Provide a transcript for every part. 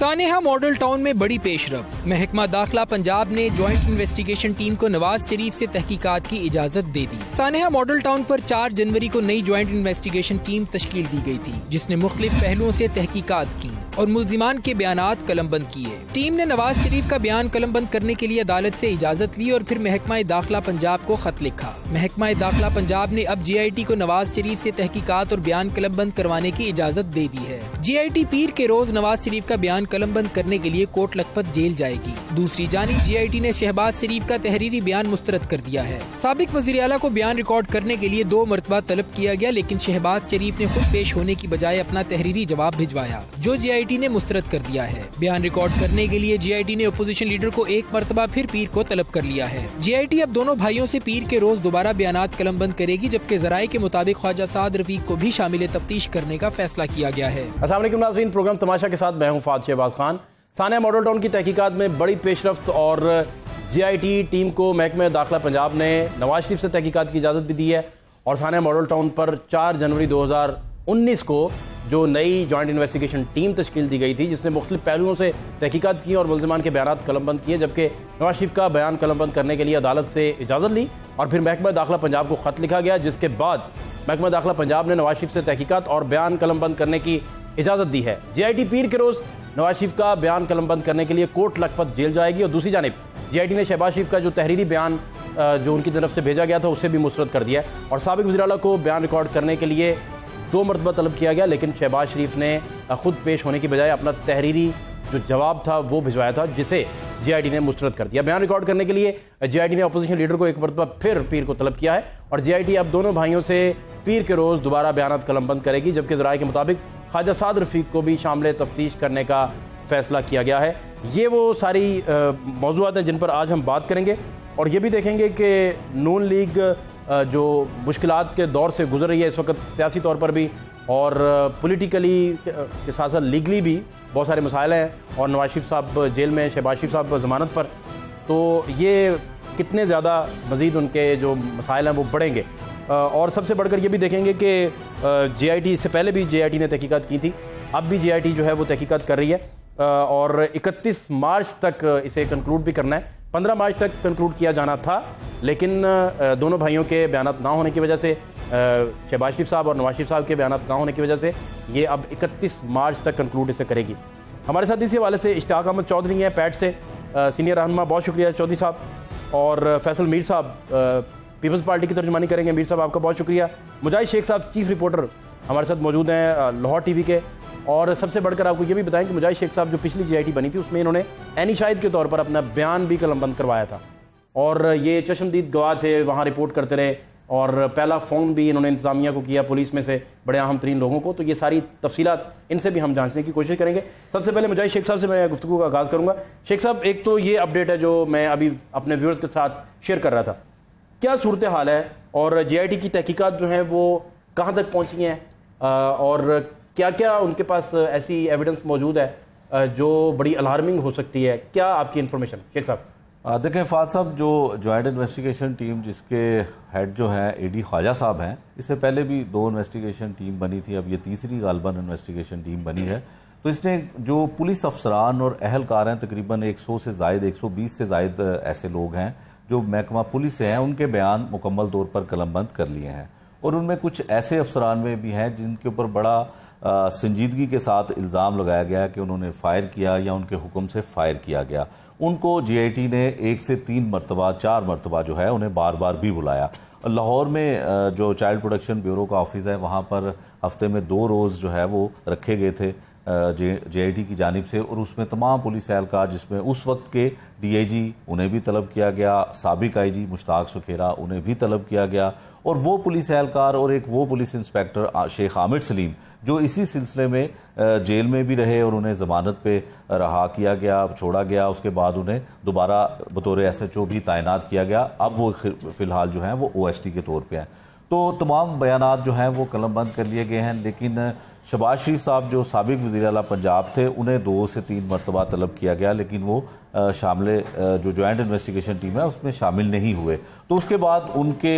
سانحہ model town میں بڑی پیش رفت. محکمہ داخلہ پنجاب نے جوائنٹ انویسٹیگیشن ٹیم کو نواز شریف سے تحقیقات کی اجازت دے دی. سانحہ ماڈل ٹاؤن پر 4 جنوری کو نئی جوائنٹ انویسٹیگیشن ٹیم تشکیل دی گئی تھی جس نے مختلف پہلوؤں سے تحقیقات کی اور ملزمان کے بیانات قلم بند کیے. ٹیم نے نواز شریف کا بیان قلم بند کرنے کے لیے عدالت سے اجازت لی اور پھر محکمہ داخلہ پنجاب کو خط لکھا. محکمہ داخلہ پنجاب نے اب جی آئی ٹی کو نواز شریف سے تحقیقات اور بیان قلم بند کروانے کی اجازت دے دی ہے. جی آئی ٹی پیر کے روز نواز شریف کا بیان قلم بند کرنے کے لیے کوٹ لکھپت جیل جائے گی. دوسری جانب جی آئی ٹی نے شہباز شریف کا تحریری بیان مسترد کر دیا ہے. سابق وزیر اعلیٰ کو بیان ریکارڈ کرنے کے لیے 2 مرتبہ طلب کیا گیا لیکن شہباز شریف نے خود پیش ہونے کی بجائے اپنا تحریری جواب بھجوایا جو جی آئی ٹی نے مسترد کر دیا ہے. بیان ریکارڈ کرنے کے لیے جی آئی ٹی نے اپوزیشن لیڈر کو 1 مرتبہ پھر پیر کو طلب کر لیا ہے. جی آئی ٹی اب دونوں بھائیوں سے پیر کے روز دوبارہ بیانات قلم بند کرے گی جبکہ ذرائع کے مطابق خواجہ سعد رفیق کو بھی شامل تفتیش کرنے کا فیصلہ کیا گیا ہے. السلام علیکم ناظرین، پروگرام تماشا کے ساتھ میں ہوں فہد شہباز خان. سانحہ ماڈل ٹاؤن کی تحقیقات میں بڑی پیش رفت اور جی آئی ٹی ٹیم کو محکمہ داخلہ پنجاب نے نواز شریف سے تحقیقات کی اجازت بھی دی ہے اور سانحہ ماڈل ٹاؤن پر 4 جنوری 2019 کو جو نئی جوائنٹ انویسٹیگیشن ٹیم تشکیل دی گئی تھی جس نے مختلف پہلوؤں سے تحقیقات کی اور ملزمان کے بیانات قلم بند کیے جبکہ نواز شریف کا بیان قلم بند کرنے کے لیے عدالت سے اجازت لی اور پھر محکمہ داخلہ پنجاب کو خط لکھا گیا جس کے بعد محکمہ داخلہ پنجاب نے نواز شریف سے تحقیقات اور بیان قلم بند کرنے کی اجازت دی ہے. جی آئی ٹی پیر کے روز نواز شریف کا بیان قلم بند کرنے کے لیے کوٹ لکھپت جیل جائے گی اور دوسری جانب جی آئی ٹی نے شہباز شریف کا جو تحریری بیان جو ان کی طرف سے بھیجا گیا تھا اسے بھی مسترد کر دیا ہے اور سابق وزیر اعلیٰ کو بیان ریکارڈ کرنے کے لیے 2 مرتبہ طلب کیا گیا لیکن شہباز شریف نے خود پیش ہونے کی بجائے اپنا تحریری جو جواب تھا وہ بھجوایا تھا جسے جی آئی ٹی نے مسترد کر دیا. بیان ریکارڈ کرنے کے لیے جی آئی ٹی نے اپوزیشن لیڈر کو 1 مرتبہ پھر پیر کو طلب کیا ہے اور جی آئی ٹی اب دونوں بھائیوں سے پیر کے روز دوبارہ بیانات قلم بند کرے گی جبکہ ذرائع کے مطابق خواجہ سعد رفیق کو بھی شامل تفتیش کرنے کا فیصلہ کیا گیا ہے. یہ وہ ساری موضوعات ہیں جن پر آج ہم بات کریں گے اور یہ بھی دیکھیں گے کہ نون لیگ جو مشکلات کے دور سے گزر رہی ہے اس وقت سیاسی طور پر بھی اور پولیٹیکلی کے ساتھ ساتھ لیگلی بھی بہت سارے مسائل ہیں اور نواز شریف صاحب جیل میں، شہباز شریف صاحب ضمانت پر، تو یہ کتنے زیادہ مزید ان کے جو مسائل ہیں وہ بڑھیں گے. اور سب سے بڑھ کر یہ بھی دیکھیں گے کہ جی آئی ٹی اس سے پہلے بھی جی آئی ٹی نے تحقیقات کی تھی، اب بھی جی آئی ٹی جو ہے وہ تحقیقات کر رہی ہے اور 31 مارچ تک اسے کنکلوڈ بھی کرنا ہے. 15 مارچ تک کنکلوڈ کیا جانا تھا لیکن دونوں بھائیوں کے بیانات نہ ہونے کی وجہ سے، شہباز شریف صاحب اور نواز شریف صاحب کے بیانات نہ ہونے کی وجہ سے یہ اب 31 مارچ تک کنکلوڈ اسے کرے گی. ہمارے ساتھ اسی حوالے سے اشتیاق احمد چودھری ہیں پیٹ سے، سینئر رہنما. بہت شکریہ چودھری صاحب. اور فیصل میر صاحب پیپلز پارٹی کی ترجمانی کریں گے. میر صاحب آپ کا بہت شکریہ. مجاہد شیخ صاحب چیف رپورٹر ہمارے ساتھ موجود ہیں لاہور ٹی وی کے. اور سب سے بڑھ کر آپ کو یہ بھی بتائیں کہ مجاہد شیخ صاحب جو پچھلی جی آئی ٹی بنی تھی اس میں انہوں نے عینی شاہد کے طور پر اپنا بیان بھی قلم بند کروایا تھا اور یہ چشمدید گواہ تھے، وہاں رپورٹ کرتے رہے اور پہلا فون بھی انہوں نے انتظامیہ کو کیا، پولیس میں سے بڑے اہم ترین لوگوں کو. تو یہ ساری تفصیلات ان سے بھی ہم جانچنے کی کوشش کریں گے. سب سے پہلے مجاہد شیخ صاحب سے میں گفتگو کا آغاز کروں گا. شیخ صاحب، ایک تو یہ اپڈیٹ ہے جو میں ابھی اپنے ویورز کے ساتھ شیئر کر رہا تھا، کیا صورتحال ہے اور جی آئی ٹی کی تحقیقات جو ہیں وہ کہاں تک پہنچی ہیں اور کیا کیا ان کے پاس ایسی ایویڈنس موجود ہے جو بڑی الارمنگ ہو سکتی ہے؟ کیا آپ کی انفارمیشن شیخ صاحب؟ دیکھیں فہد صاحب، جو جوائنٹ انویسٹیگیشن ٹیم جس کے ہیڈ جو ہیں اے ڈی خواجہ صاحب ہیں، اس سے پہلے بھی 2 انویسٹیگیشن ٹیم بنی تھی، اب یہ تیسری غالباً انویسٹیگیشن ٹیم بنی ہے. تو اس نے جو پولیس افسران اور اہلکار ہیں تقریباً 100 سے زائد 120 سے زائد ایسے لوگ ہیں جو محکمہ پولیس سے ہیں، ان کے بیان مکمل طور پر قلم بند کر لیے ہیں اور ان میں کچھ ایسے افسران میں بھی ہیں جن کے اوپر بڑا سنجیدگی کے ساتھ الزام لگایا گیا کہ انہوں نے فائر کیا یا ان کے حکم سے فائر کیا گیا. ان کو جی آئی ٹی نے 1 سے 3 مرتبہ 4 مرتبہ جو ہے انہیں بار بار بھی بلایا. لاہور میں جو چائلڈ پروٹیکشن بیورو کا آفس ہے وہاں پر ہفتے میں 2 روز جو ہے وہ رکھے گئے تھے جے آئی ٹی کی جانب سے اور اس میں تمام پولیس اہلکار، جس میں اس وقت کے ڈی آئی جی انہیں بھی طلب کیا گیا، سابق آئی جی مشتاق سکھیرا انہیں بھی طلب کیا گیا اور وہ پولیس اہلکار اور ایک وہ پولیس انسپیکٹر شیخ حامد سلیم جو اسی سلسلے میں جیل میں بھی رہے اور انہیں ضمانت پہ رہا کیا گیا، چھوڑا گیا. اس کے بعد انہیں دوبارہ بطور ایس ایچ او بھی تعینات کیا گیا. اب وہ فی الحال جو ہیں وہ او ایس ٹی کے طور پہ ہیں. تو تمام بیانات جو ہیں وہ قلم بند کر لیے گئے ہیں لیکن شہباز شریف صاحب جو سابق وزیر اعلیٰ پنجاب تھے انہیں 2 سے 3 مرتبہ طلب کیا گیا لیکن وہ شامل جو جوائنٹ انویسٹیگیشن ٹیم ہے اس میں شامل نہیں ہوئے. تو اس کے بعد ان کے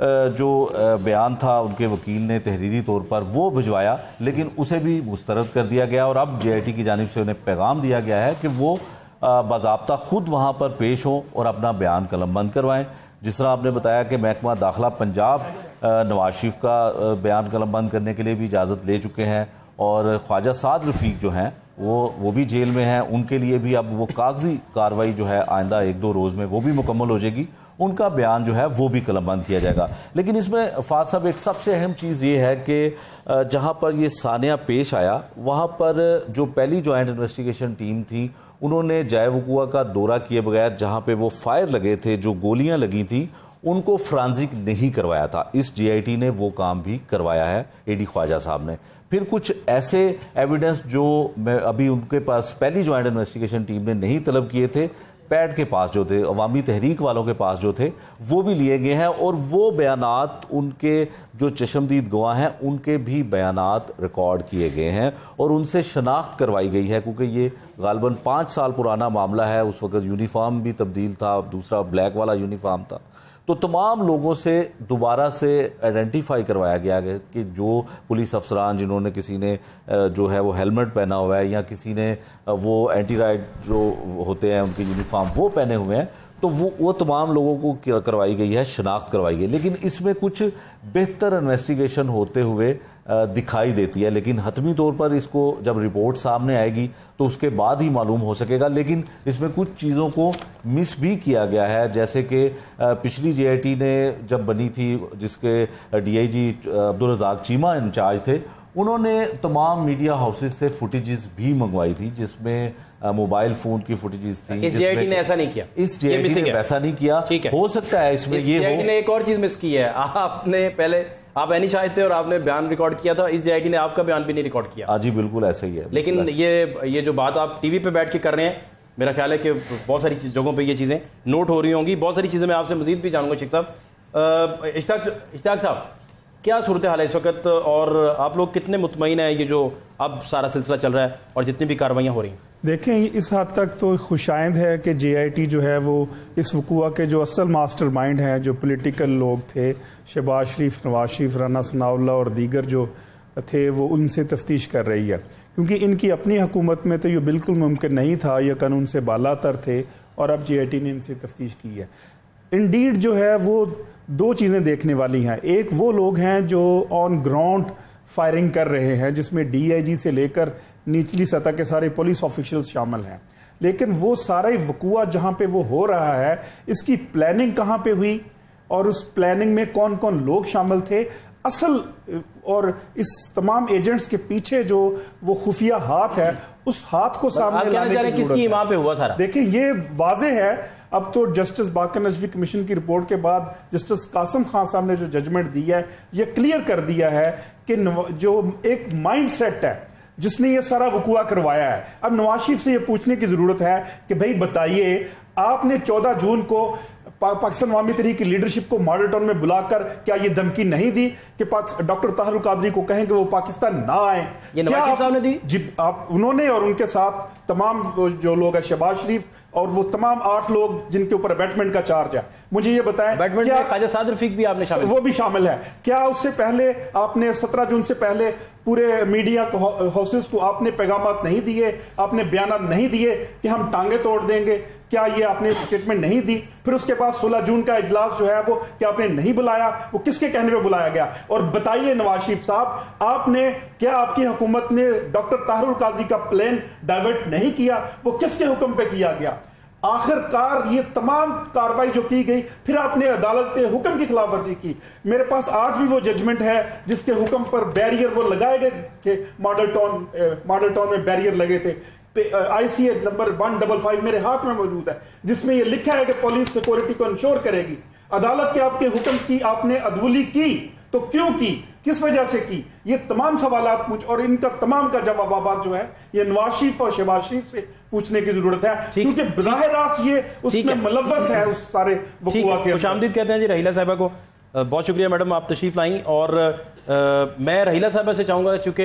جو بیان تھا ان کے وکیل نے تحریری طور پر وہ بھجوایا لیکن اسے بھی مسترد کر دیا گیا اور اب جے آئی ٹی کی جانب سے انہیں پیغام دیا گیا ہے کہ وہ باضابطہ خود وہاں پر پیش ہوں اور اپنا بیان قلم بند کروائیں. جس طرح آپ نے بتایا کہ محکمہ داخلہ پنجاب نواز شریف کا بیان قلم بند کرنے کے لیے بھی اجازت لے چکے ہیں اور خواجہ سعد رفیق جو ہیں وہ بھی جیل میں ہیں. ان کے لیے بھی اب وہ کاغذی کارروائی جو ہے آئندہ 1-2 روز میں وہ بھی مکمل ہو جائے گی, ان کا بیان جو ہے وہ بھی قلم بند کیا جائے گا. لیکن اس میں فاض صاحب ایک سب سے اہم چیز یہ ہے کہ جہاں پر یہ سانحہ پیش آیا وہاں پر جو پہلی جوائنٹ انویسٹیگیشن ٹیم تھی انہوں نے جائے وقوع کا دورہ کیے بغیر جہاں پہ وہ فائر لگے تھے, جو گولیاں لگی تھیں, ان کو فرانزک نہیں کروایا تھا. اس جے آئی ٹی نے وہ کام بھی کروایا ہے اے ڈی خواجہ صاحب نے. پھر کچھ ایسے ایویڈنس جو ابھی ان کے پاس پہلی جوائنٹ انویسٹیگیشن ٹیم نے نہیں طلب کیے تھے, پیڈ کے پاس جو تھے, عوامی تحریک والوں کے پاس جو تھے, وہ بھی لیے گئے ہیں اور وہ بیانات ان کے جو چشمدید گواہ ہیں ان کے بھی بیانات ریکارڈ کیے گئے ہیں اور ان سے شناخت کروائی گئی ہے کیونکہ یہ غالباً 5 سال پرانا معاملہ ہے. اس وقت یونیفارم بھی تبدیل تھا, دوسرا بلیک والا یونیفارم تھا. تو تمام لوگوں سے دوبارہ سے آئیڈینٹیفائی کروایا گیا کہ جو پولیس افسران جنہوں نے کسی نے جو ہے وہ ہیلمٹ پہنا ہوا ہے یا کسی نے وہ اینٹی رائڈ جو ہوتے ہیں ان کے یونیفارم وہ پہنے ہوئے ہیں, تو وہ تمام لوگوں کو کروائی گئی ہے, شناخت کروائی گئی. لیکن اس میں کچھ بہتر انویسٹیگیشن ہوتے ہوئے دکھائی دیتی ہے, لیکن حتمی طور پر اس کو جب رپورٹ سامنے آئے گی تو اس کے بعد ہی معلوم ہو سکے گا. لیکن اس میں کچھ چیزوں کو مس بھی کیا گیا ہے, جیسے کہ پچھلی جے آئی ٹی نے جب بنی تھی جس کے D I G Abdul Razzaq Cheema incharge تھے, انہوں نے تمام میڈیا ہاؤسز سے فوٹیجز بھی منگوائی تھی جس میں موبائل فون کی فوٹیجز تھی. اس جے آئی ٹی نے ایسا نہیں کیا, اس جے آئی ٹی نے ویسا نہیں کیا. ہو سکتا ہے اس میں یہ جے آئی ٹی نے ایک اور چیز مس کی ہے. آپ نے پہلے آپ اینی شاہد تھے اور آپ نے بیان ریکارڈ کیا تھا, اس جے آئی ٹی نے آپ کا بیان بھی نہیں ریکارڈ کیا. جی بالکل ایسا ہی ہے. لیکن یہ جو بات آپ ٹی وی پہ بیٹھ کے کر رہے ہیں, میرا خیال ہے کہ بہت ساری جگہوں پہ یہ چیزیں نوٹ ہو رہی ہوں گی. بہت ساری چیزیں میں آپ سے مزید بھی جانوں گا. شیخ صاحب, اشتیاق صاحب, کیا صورتحال ہے اس وقت اور آپ لوگ کتنے مطمئن ہیں یہ جو اب سارا سلسلہ چل رہا ہے اور جتنی بھی کاروائیاں ہو رہی ہیں؟ دیکھیں اس حد تک تو خوشائند ہے کہ جے آئی ٹی جو ہے وہ اس وقوع کے جو اصل ماسٹر مائنڈ ہیں, جو پولیٹیکل لوگ تھے, شہباز شریف, نواز شریف, رانا ثناء اللہ اور دیگر جو تھے, وہ ان سے تفتیش کر رہی ہے. کیونکہ ان کی اپنی حکومت میں تو یہ بالکل ممکن نہیں تھا, یہ قانون سے بالا تر تھے, اور اب جے آئی ٹی نے ان سے تفتیش کی ہے. انڈیڈ جو ہے وہ 2 چیزیں دیکھنے والی ہیں. ایک وہ لوگ ہیں جو آن گراؤنڈ فائرنگ کر رہے ہیں جس میں ڈی آئی جی سے لے کر نچلی سطح کے سارے پولیس آفیشلز شامل ہیں, لیکن وہ سارا وقوع جہاں پہ وہ ہو رہا ہے اس کی پلاننگ کہاں پہ ہوئی اور اس پلاننگ میں کون کون لوگ شامل تھے, اصل اور اس تمام ایجنٹس کے پیچھے جو وہ خفیہ ہاتھ ہے اس ہاتھ کو سامنے لانے کی ضرورت ہے. وہاں پہ ہوا سارا دیکھیں یہ واضح ہے. اب تو جسٹس باقر نجوی کمیشن کی رپورٹ کے بعد جسٹس قاسم خان صاحب نے جو ججمنٹ دی ہے یہ کلیئر کر دیا ہے کہ جو ایک مائنڈ سیٹ ہے جس نے یہ سارا وقوع کروایا ہے. اب نواز شریف سے یہ پوچھنے کی ضرورت ہے کہ بھئی بتائیے, آپ نے 14 جون کو پاکستان عوامی تحریک کی لیڈرشپ کو ماڈل ٹاؤن میں بلا کر کیا یہ دھمکی نہیں دی کہ ڈاکٹر طاہر القادری کو کہیں کہ وہ پاکستان نہ آئیں؟ یہ نواز شریف صاحب نے دی؟ جی انہوں نے, اور ان کے ساتھ تمام جو لوگ ہیں, شہباز شریف اور وہ تمام 8 لوگ جن کے اوپر ابیٹمنٹ کا چارج ہے. مجھے یہ بتائیں کیا خواجہ سعد رفیق بھی آپ نے شامل, وہ بھی شامل ہے کیا اس سے پہلے آپ نے 17 جون سے پہلے پورے میڈیا ہاؤسز کو آپ نے پیغامات نہیں دیے, آپ نے بیانات نہیں دیے کہ ہم ٹانگیں توڑ دیں گے؟ کیا یہ آپ نے اسٹیٹمنٹ نہیں دی؟ پھر اس کے بعد 16 جون کا اجلاس جو ہے وہ کیا آپ نے نہیں بلایا؟ وہ کس کے کہنے پہ بلایا گیا؟ اور بتائیے نواز شریف صاحب, آپ نے کیا آپ کی حکومت نے ڈاکٹر طاہر القادری کا پلان ڈائیورٹ نہیں کیا؟ وہ کس کے حکم پہ کیا گیا؟ آخر کار یہ تمام کاروائی جو کی گئی پھر آپ نے عدالت کے حکم کی خلاف ورزی کی. میرے پاس آج بھی وہ ججمنٹ ہے جس کے حکم پر بیریئر وہ لگائے گئے کہ ماڈل ٹاؤن میں بیریئر لگے تھے. آئی سی اے نمبر 155 میرے ہاتھ میں موجود ہے جس میں یہ لکھا ہے کہ پولیس سیکورٹی کو انشور کرے گی. عدالت کے آپ کے حکم کی آپ نے عدولی کی تو کیوں کی, کس وجہ سے کی؟ یہ تمام سوالات اور ان کا تمام کا جوابات جو ہے یہ نواز شریف اور شہباز شریف سے پوچھنے کی ضرورت ہے, کیونکہ براہ راست یہ اس میں ملوث ہے اس سارے وقوع کے. خوش آمدید کہتے ہیں جی رحیلہ صاحبہ کو. بہت شکریہ میڈم, آپ تشریف لائیں. اور میں رحیلہ صاحبہ سے چاہوں گا, چونکہ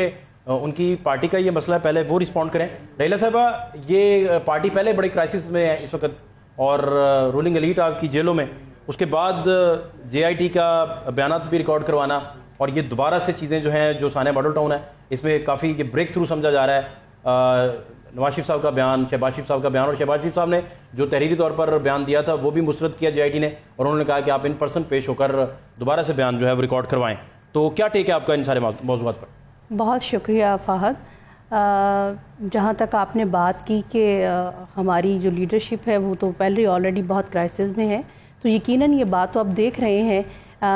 ان کی پارٹی کا یہ مسئلہ ہے, پہلے وہ رسپونڈ کریں. ریلا صاحبہ, یہ پارٹی پہلے بڑے کرائسس میں ہے اس وقت اور رولنگ ایلیٹ آپ کی جیلوں میں, اس کے بعد JIT کا بیانات بھی ریکارڈ کروانا اور یہ دوبارہ سے چیزیں جو ہیں, جو سانحہ ماڈل ٹاؤن ہے اس میں کافی یہ بریک تھرو سمجھا جا رہا ہے. نواز شریف صاحب کا بیان, شہباز شریف صاحب کا بیان, اور شہباز شریف صاحب نے جو تحریری طور پر بیان دیا تھا وہ بھی مسترد کیا JIT نے, اور انہوں نے کہا کہ آپ ان پرسن پیش ہو کر دوبارہ سے بیان جو ہے وہ ریکارڈ کروائیں. تو کیا ٹیک ہے آپ کا ان سارے موضوعات پر؟ بہت شکریہ فہد. جہاں تک آپ نے بات کی کہ ہماری جو لیڈرشپ ہے وہ تو پہلے آلریڈی بہت کرائسس میں ہے, تو یقیناً یہ بات تو آپ دیکھ رہے ہیں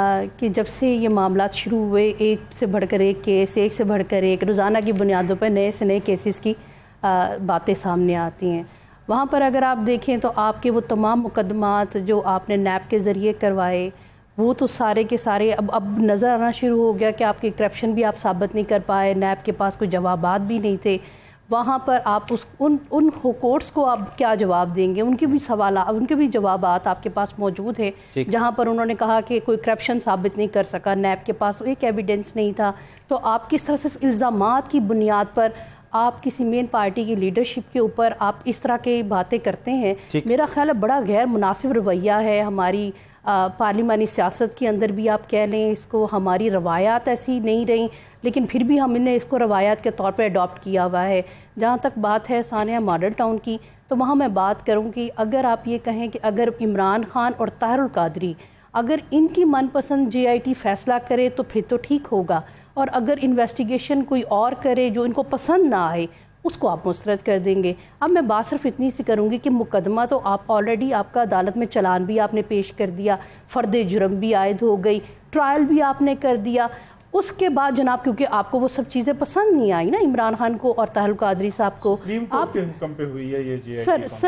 کہ جب سے یہ معاملات شروع ہوئے, ایک سے بڑھ کر ایک کیس, ایک سے بڑھ کر ایک, روزانہ کی بنیادوں پر نئے سے نئے کیسز کی باتیں سامنے آتی ہیں. وہاں پر اگر آپ دیکھیں تو آپ کے وہ تمام مقدمات جو آپ نے نیب کے ذریعے کروائے وہ تو سارے کے سارے اب نظر آنا شروع ہو گیا کہ آپ کی کرپشن بھی آپ ثابت نہیں کر پائے, نیب کے پاس کوئی جوابات بھی نہیں تھے. وہاں پر آپ ان کورٹس کو آپ کیا جواب دیں گے؟ ان کے بھی سوالات, ان کے بھی جوابات آپ کے پاس موجود ہیں, جہاں پر انہوں نے کہا کہ کوئی کرپشن ثابت نہیں کر سکا, نیب کے پاس ایک ایویڈنس نہیں تھا. تو آپ کس طرح صرف الزامات کی بنیاد پر آپ کسی مین پارٹی کی لیڈرشپ کے اوپر آپ اس طرح کی باتیں کرتے ہیں؟ میرا خیال ہے بڑا غیر مناسب رویہ ہے ہماری پارلیمانی سیاست کے اندر بھی. آپ کہہ لیں اس کو, ہماری روایات ایسی نہیں رہیں لیکن پھر بھی ہم نے اس کو روایات کے طور پہ اڈاپٹ کیا ہوا ہے. جہاں تک بات ہے سانحہ ماڈل ٹاؤن کی, تو وہاں میں بات کروں کہ اگر آپ یہ کہیں کہ اگر عمران خان اور طاہر القادری اگر ان کی من پسند JIT فیصلہ کرے تو پھر تو ٹھیک ہوگا, اور اگر انویسٹیگیشن کوئی اور کرے جو ان کو پسند نہ آئے اس کو آپ مسترد کر دیں گے. اب میں بات صرف اتنی سی کروں گی کہ مقدمہ تو آپ آلریڈی, آپ کا عدالت میں چلان بھی آپ نے پیش کر دیا, فرد جرم بھی عائد ہو گئی, ٹرائل بھی آپ نے کر دیا. اس کے بعد جناب کیونکہ آپ کو وہ سب چیزیں پسند نہیں آئی نا, عمران خان کو اور طاہر القادری صاحب کو, آپ کے حکم پہ ہوئی ہے یہ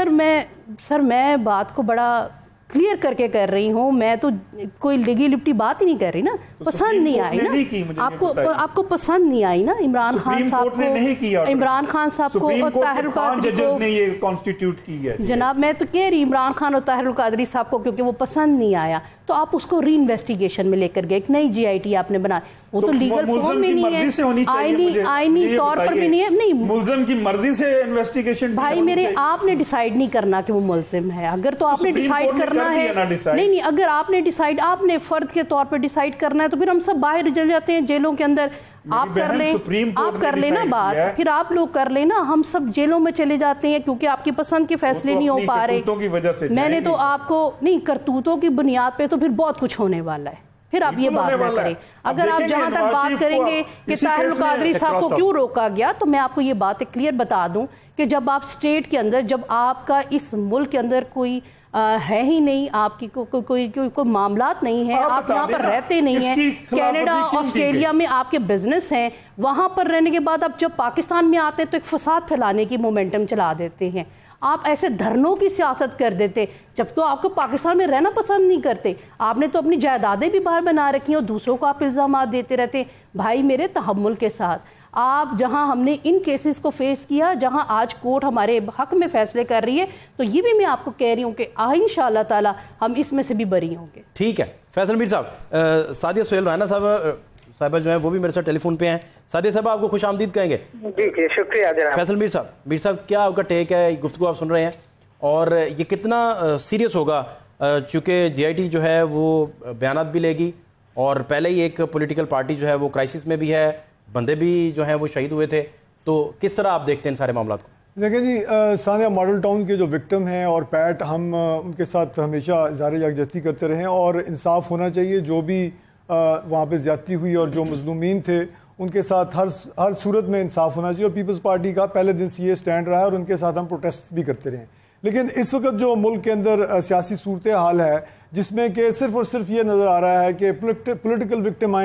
JIT. سر میں بات کو بڑا کلیئر کر کے کر رہی ہوں, میں تو کوئی لگی لپٹی بات ہی نہیں کر رہی نا. پسند نہیں آئی نا آپ کو, پسند نہیں آئی نا عمران خان صاحب کو, عمران خان صاحب کو اور طاہر القادری کو نے یہ کانسٹیٹیوٹ کی ہے. جناب میں تو کہہ رہی عمران خان اور طاہر القادری صاحب کو کیونکہ وہ پسند نہیں آیا تو آپ اس کو ری انویسٹیگیشن میں لے کر گئے, ایک نئی JIT آپ نے بنائی. وہ تو لیگل فارم میں نہیں ہے, آئینی طور پر بھی نہیں ہے. نہیں, ملزم کی مرضی سے انویسٹیگیشن بھائی میرے, آپ نے ڈیسائیڈ نہیں کرنا کہ وہ ملزم ہے. اگر تو آپ نے ڈیسائیڈ کرنا ہے, نہیں اگر آپ نے ڈیسائیڈ, آپ نے فرد کے طور پر ڈیسائیڈ کرنا ہے تو پھر ہم سب باہر چل جاتے ہیں جیلوں کے اندر. آپ کر لیں, آپ کر لیں نا بات, پھر آپ لوگ کر لیں نا, ہم سب جیلوں میں چلے جاتے ہیں کیونکہ آپ کی پسند کے فیصلے نہیں ہو پا رہے. میں نے تو آپ کو نہیں, کرتوتوں کی بنیاد پہ تو پھر بہت کچھ ہونے والا ہے. پھر آپ یہ بات نہ کریں. اگر آپ جہاں تک بات کریں گے کہ طاہر القادری صاحب کو کیوں روکا گیا, تو میں آپ کو یہ بات کلیئر بتا دوں کہ جب آپ اسٹیٹ کے اندر, جب آپ کا اس ملک کے اندر کوئی ہے ہی نہیں, آپ کی کوئی معاملات نہیں ہے, آپ یہاں پر رہتے نہیں ہیں, کینیڈا آسٹریلیا میں آپ کے بزنس ہیں, وہاں پر رہنے کے بعد آپ جب پاکستان میں آتے ہیں تو ایک فساد پھیلانے کی مومنٹم چلا دیتے ہیں. آپ ایسے دھرنوں کی سیاست کر دیتے جب تو آپ کو پاکستان میں رہنا پسند نہیں کرتے. آپ نے تو اپنی جائیدادیں بھی باہر بنا رکھی ہیں اور دوسروں کو آپ الزامات دیتے رہتے. بھائی میرے تحمل کے ساتھ, آپ جہاں ہم نے ان کیسز کو فیس کیا, جہاں آج کورٹ ہمارے حق میں فیصلے کر رہی ہے, تو یہ بھی میں آپ کو کہہ رہی ہوں کہ انشاءاللہ تعالی ہم اس میں سے بھی بری ہوں گے. ٹھیک ہے. فیصل میر صاحب, سعدیہ سہیل رانا صاحبہ جو ہیں وہ بھی میرے ساتھ ٹیلی فون پہ ہیں. سعدیہ صاحب آپ کو خوش آمدید کہیں گے. جی شکریہ جناب. فیصل میر صاحب کیا آپ کا ٹیک ہے, گفتگو آپ سن رہے ہیں, اور یہ کتنا سیریس ہوگا چونکہ JIT جو ہے وہ بیانات بھی لے گی اور پہلے ہی ایک پولیٹیکل پارٹی جو ہے وہ کرائسس میں بھی ہے, بندے بھی جو ہیں وہ شہید ہوئے تھے, تو کس طرح آپ دیکھتے ہیں ان سارے معاملات کو؟ دیکھیں جی, سانحہ ماڈل ٹاؤن کے جو وکٹم ہیں اور پیٹ, ہم ان کے ساتھ ہمیشہ اظہار یکجہتی کرتے رہے ہیں اور انصاف ہونا چاہیے. جو بھی وہاں پہ زیادتی ہوئی اور جو مظلومین تھے ان کے ساتھ ہر صورت میں انصاف ہونا چاہیے, اور پیپلز پارٹی کا پہلے دن سے یہ سٹینڈ رہا ہے اور ان کے ساتھ ہم پروٹیسٹ بھی کرتے رہے. لیکن اس وقت جو ملک کے اندر سیاسی صورتحال ہے جس میں کہ صرف اور صرف یہ نظر آ رہا ہے کہ political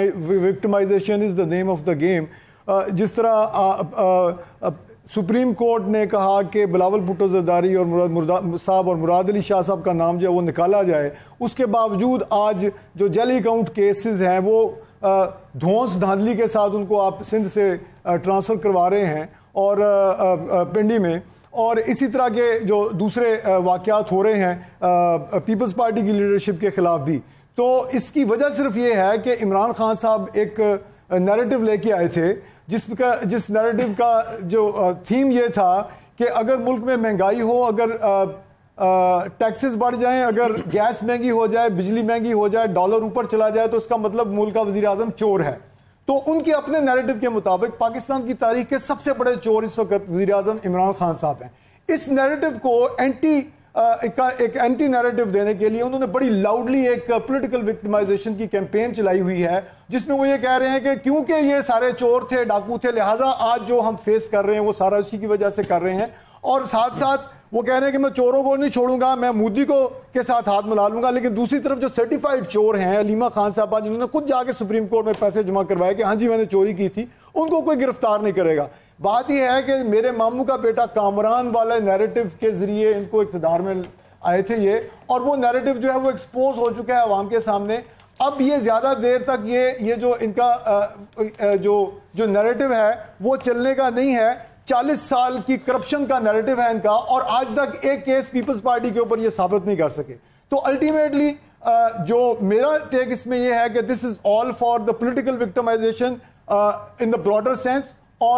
victimization is the name of the game. جس طرح سپریم کورٹ نے کہا کہ بلاول بھٹو زرداری اور مراد علی شاہ صاحب کا نام جو ہے وہ نکالا جائے, اس کے باوجود آج جو جعلی اکاؤنٹ کیسز ہیں وہ دھونس دھاندلی کے ساتھ ان کو آپ سندھ سے ٹرانسفر کروا رہے ہیں اور پنڈی میں, اور اسی طرح کے جو دوسرے واقعات ہو رہے ہیں پیپلز پارٹی کی لیڈرشپ کے خلاف بھی. تو اس کی وجہ صرف یہ ہے کہ عمران خان صاحب ایک نیریٹو لے کے آئے تھے جس نیریٹو کا جو تھیم یہ تھا کہ اگر ملک میں مہنگائی ہو, اگر ٹیکسز بڑھ جائیں, اگر گیس مہنگی ہو جائے, بجلی مہنگی ہو جائے, ڈالر اوپر چلا جائے, تو اس کا مطلب ملک کا وزیر اعظم چور ہے. تو ان کے اپنے نیریٹو کے مطابق پاکستان کی تاریخ کے سب سے بڑے چور اس وقت وزیر اعظم عمران خان صاحب ہیں. اس نیریٹو کو ایک اینٹی نیریٹو دینے کے لیے انہوں نے بڑی لاؤڈلی ایک پولیٹیکل وکٹمائزیشن کی کیمپین چلائی ہوئی ہے, جس میں وہ یہ کہہ رہے ہیں کہ کیونکہ یہ سارے چور تھے, ڈاکو تھے, لہٰذا آج جو ہم فیس کر رہے ہیں وہ سارا اسی کی وجہ سے کر رہے ہیں. اور ساتھ ساتھ وہ کہہ رہے ہیں کہ میں چوروں کو نہیں چھوڑوں گا, میں مودی کو کے ساتھ ہاتھ ملا لوں گا. لیکن دوسری طرف جو سرٹیفائیڈ چور ہیں, علیمہ خان صاحبہ, جنہوں نے خود جا کے سپریم کورٹ میں پیسے جمع کروائے کہ ہاں جی میں نے چوری کی تھی, ان کو کوئی گرفتار نہیں کرے گا. بات یہ ہے کہ میرے ماموں کا بیٹا کامران والے نیریٹو کے ذریعے ان کو اقتدار میں آئے تھے یہ, اور وہ نیریٹو جو ہے وہ ایکسپوز ہو چکا ہے عوام کے سامنے. اب یہ زیادہ دیر تک یہ جو ان کا جو نیریٹو ہے وہ چلنے کا نہیں ہے. 40 سال کی کرپشن کا نیریٹو ہے ان کا, اور آج تک ایک کیس پیپلز پارٹی کے اوپر یہ ثابت نہیں کر سکے. تو الٹیمیٹلی جو میرا ٹیک اس میں یہ ہے کہ this is all for the political victimization in the broader sense, اور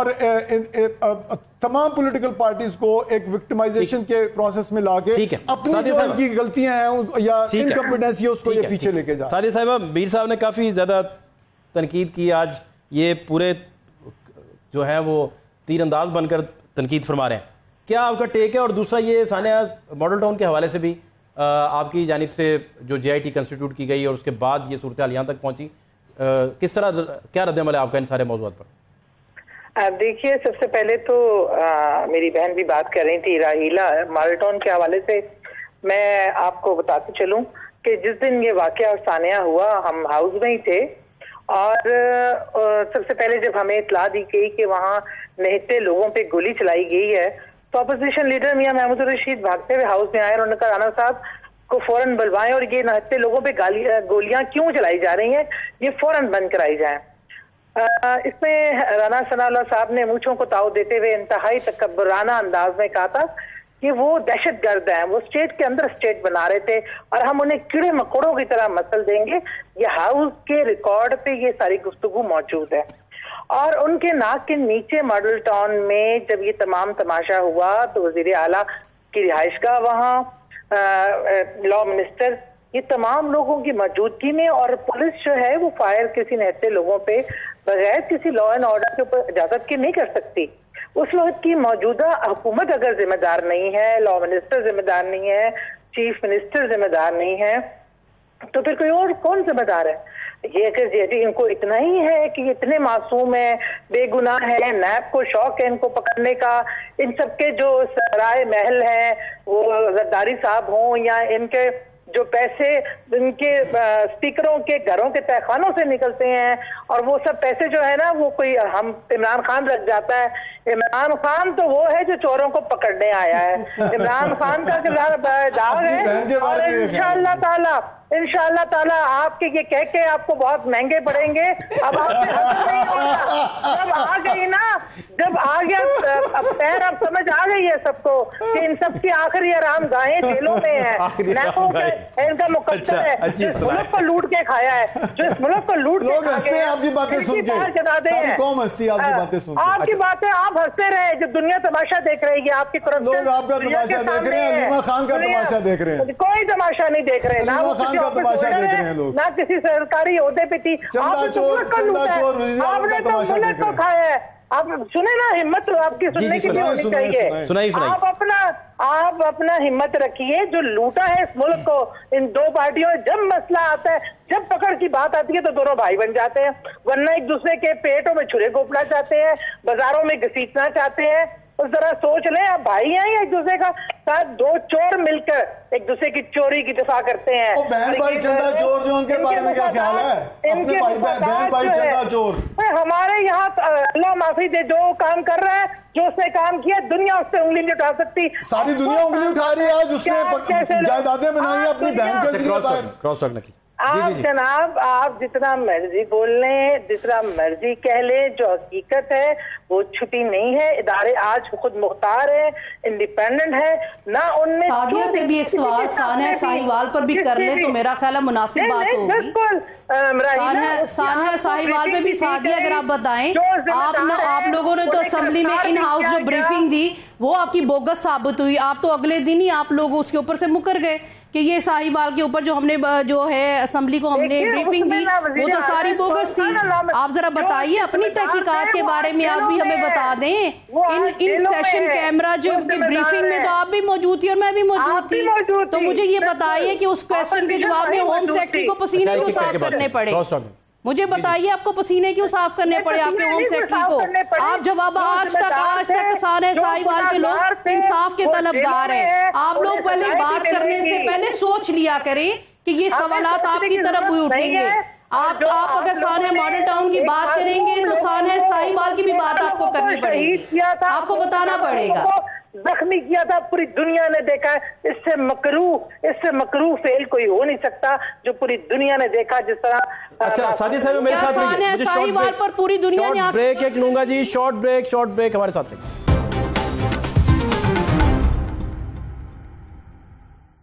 تمام پولیٹیکل پارٹیز کو ایک وکٹمائزیشن کے پروسیس میں لا کے اپنی جو ان کی غلطیاں ہیں یا انکمپیٹنسی ہے اس کو یہ پیچھے لے کے جا. سعدیہ صاحبہ, میر صاحب نے کافی زیادہ تنقید کی آج, یہ پورے جو ہے وہ تیر انداز بن کر تنقید فرما رہے ہیں. کیا آپ کا ٹیک ہے؟ اور دوسرا یہ ثانیہ ماڈل ٹاؤن کے حوالے سے بھی آپ کی جانب سے جو JIT کنسٹیٹیوٹ کی گئی اور اس کے بعد یہ صورتحال یہاں تک پہنچی, کس طرح کیا رد عمل ہے آپ کا ان سارے موضوعات پر؟ دیکھیے, سب سے پہلے تو میری بہن بھی بات کر رہی تھی راہیلہ, ماڈل ٹاؤن کے حوالے سے میں آپ کو بتاتے چلوں کہ جس دن یہ واقعہ اور ثانیہ ہوا ہم ہاؤس میں ہی تھے, اور سب سے پہلے جب ہمیں اطلاع دی گئی کہ وہاں نہتے لوگوں پہ گولی چلائی گئی ہے, تو اپوزیشن لیڈر میاں محمود الرشید بھاگتے ہوئے ہاؤس میں آئے اور انہوں نے کہا رانا صاحب کو فوراً بلوائیں, اور یہ نہتے لوگوں پہ گولیاں کیوں چلائی جا رہی ہیں, یہ فوراً بند کرائی جائیں. اس میں رانا ثناء اللہ صاحب نے مونچھوں کو تاؤ دیتے ہوئے انتہائی تکبرانہ انداز میں کہا تھا کہ وہ دہشت گرد ہیں, وہ اسٹیٹ کے اندر اسٹیٹ بنا رہے تھے اور ہم انہیں کیڑے مکوڑوں کی طرح مسل دیں گے. یہ ہاؤس کے ریکارڈ پہ یہ ساری گفتگو موجود ہے. اور ان کے ناک کے نیچے ماڈل ٹاؤن میں جب یہ تمام تماشا ہوا تو وزیر اعلیٰ کی رہائش گاہ وہاں, لا منسٹر, یہ تمام لوگوں کی موجودگی میں, اور پولیس جو ہے وہ فائر کسی نہتے لوگوں پہ بغیر کسی لا اینڈ آرڈر کے اوپر اجازت کے نہیں کر سکتی. اس وقت کی موجودہ حکومت اگر ذمہ دار نہیں ہے, لا منسٹر ذمہ دار نہیں ہے, چیف منسٹر ذمہ دار نہیں ہے, تو پھر کوئی اور کون ذمہ دار ہے؟ یہ اگر جیسے ان کو اتنا ہی ہے کہ یہ اتنے معصوم ہیں, بے گناہ ہیں, نیب کو شوق ہے ان کو پکڑنے کا, ان سب کے جو سرائے محل ہیں وہ زرداری صاحب ہوں یا ان کے جو پیسے ان کے اسپیکروں کے گھروں کے تہخانوں سے نکلتے ہیں, اور وہ سب پیسے جو ہے نا وہ کوئی ہم عمران خان رکھ جاتا ہے. عمران خان تو وہ ہے جو چوروں کو پکڑنے آیا ہے, عمران خان کا داغ ہے. اور انشاءاللہ تعالیٰ آپ کے یہ کہہ کے آپ کو بہت مہنگے پڑیں گے. اب آپ سے جب آ گئی نا, جب آ گیا اب پیر, اب سمجھ آ گئی ہے سب کو کہ ان سب کی آخری آرام گاہیں جیلوں میں ہیں. ان کا مقدر ہے جو اس ملک کو لوٹ کے کھایا ہے, جو اس ملک کو لوٹ کے کھا گئے ہیں, آپ کی باتیں سن کے آپ کی باتیں آپ ہنستے رہے. جو دنیا تماشا دیکھ رہی ہے آپ کی لوگ آپ کا تماشا دیکھ رہے ہیں, علیمہ خان کا تماشا دیکھ رہے ہیں. کوئی تماشا نہیں دیکھ رہے, نہ کسی سرکاری عہدے پہ تھی. آپ نے تو ملک کو کھایا ہے. آپ سنیں نا, ہمت آپ کی سننے کی بھی ہونی چاہیے. آپ اپنا ہمت رکھیے. جو لوٹا ہے اس ملک کو ان دو پارٹیوں میں, جب مسئلہ آتا ہے, جب پکڑ کی بات آتی ہے تو دونوں بھائی بن جاتے ہیں, ورنہ ایک دوسرے کے پیٹوں میں چھرے گھونپنا چاہتے ہیں, بازاروں میں گھسیٹنا چاہتے ہیں. اس ذرا سوچ لیں, آپ بھائی ہیں یا ایک دوسرے کا ساتھ دو چور مل کر ایک دوسرے کی چوری کی دفاع کرتے ہیں. بہن بھائی چندہ چور جو ان کے بارے میں کیا خیال ہے؟ ان کے بہن بھائی چندہ چور ہمارے یہاں اللہ معافی دے, جو کام کر رہا ہے, جو اس نے کام کیا, دنیا اس سے انگلی نہیں اٹھا سکتی. ساری دنیا انگلی اٹھا رہی ہے. آج اس نے جائیدادیں بنائی اپنی بہن کے ذریعے. کراس ٹاک نہ کی. आप जनाब आप जितना मर्जी बोल लें, जितना मर्जी कह लें, जो हकीकत है वो छुपी नहीं है। इदारे आज खुद मुख्तार है, इंडिपेंडेंट है ना। उनमें सादिया से भी एक सवाल सानिया साहिवाल पर भी कर ले तो मेरा ख्याल है मुनासिब बात होगी। बिल्कुल सानिया साहिवाल पे भी सादिया अगर आप बताएं, आप लोगों ने तो असेंबली में इन हाउस जो ब्रीफिंग दी वो आपकी बोगस साबित हुई। आप तो अगले दिन ही आप लोग उसके ऊपर से मुकर गए कि ये साहिवाल के ऊपर जो हमने जो है असेंबली को हमने ब्रीफिंग दी वो तो सारी बोगस थी। आप जरा बताइए अपनी तहकीकात के बारे में, आप भी हमें बता दें। इन सेशन कैमरा जो ब्रीफिंग में तो आप भी मौजूद थी और मैं भी मौजूद थी, तो मुझे ये बताइए कि उस क्वेश्चन के जवाब में होम सेक्रेटरी को पसीने क्यों साफ करने पड़े? मुझे बताइए आपको पसीने क्यों साफ करने पड़े आपके होम सेक्रेटरी को? आप जवाब आज तक सानिया साहिवाल के लोग इंसाफ के तलबदार हैं। आप लोग पहले बात करने से पहले सोच लिया करें कि ये सवालात आपकी तरफ भी उठेंगे। आप अगर सानिया मॉडल टाउन की बात करेंगे तो सानिया साहिवाल की भी बात आपको करनी पड़ेगी, आपको बताना पड़ेगा। जख्मी किया था, पूरी दुनिया ने देखा है। इससे मकरू फेल कोई हो नहीं सकता जो पूरी दुनिया ने देखा। जिस तरह अच्छा सादिया साहब मेरे साथ रहिए, मुझे शॉर्ट ब्रेक पर पूरी दुनिया ने ब्रेक एक लूंगा जी, शॉर्ट ब्रेक हमारे साथ रहिए।